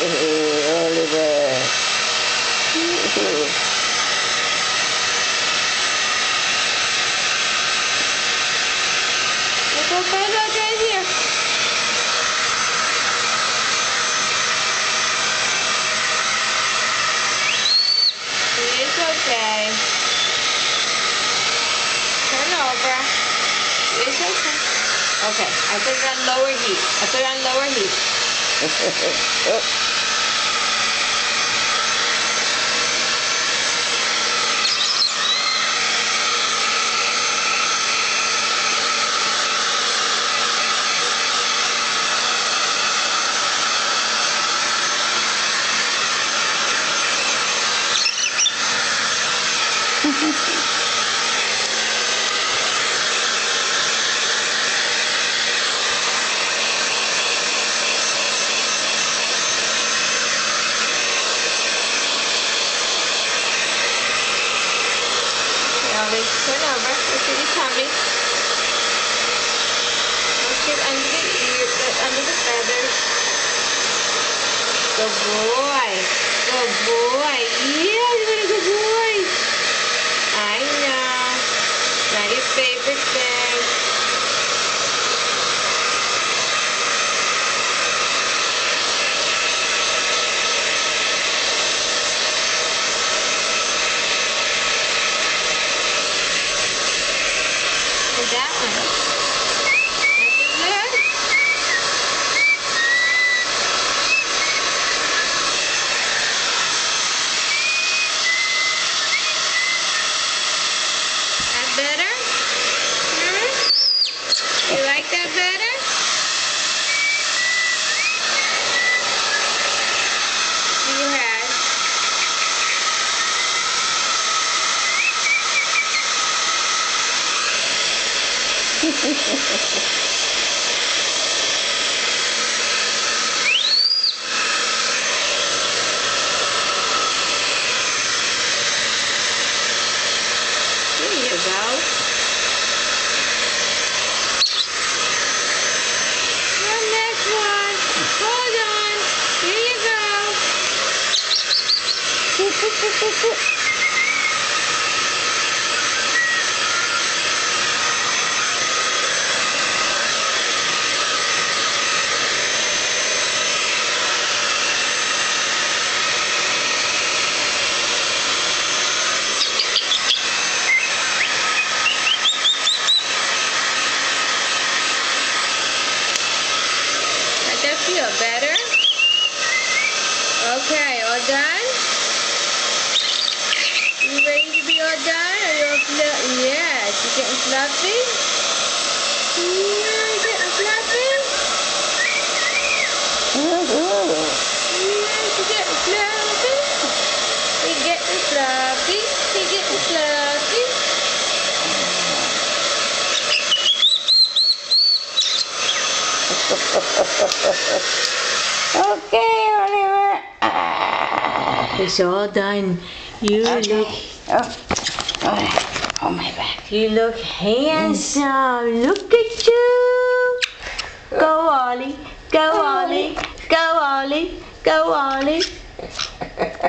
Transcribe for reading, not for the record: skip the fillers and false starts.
Oliver. It's okay, look right here. It's okay. Turn over. It's okay. Okay, I put it on lower heat. I put it on lower heat. Turn over. Look at your tummy. Look it under the ear, under the feathers. Good boy. Good boy. Yeah, you're a good boy. I know. Not your favorite thing. That one. That's good. That better? You like that better? You had. There you go. One next one. Hold on. Here you go. Does that feel better? Okay, all done? You ready to be all done? Are you all fluffy? Yes, you getting fluffy? Yeah, you getting fluffy? Yes, you getting fluffy? You getting fluffy? You getting fluffy? Okay, Oliver. It's all done. You look. Oh, my back. You look handsome. Look at you. Go Ollie. Go Ollie. Go Ollie. Go Ollie.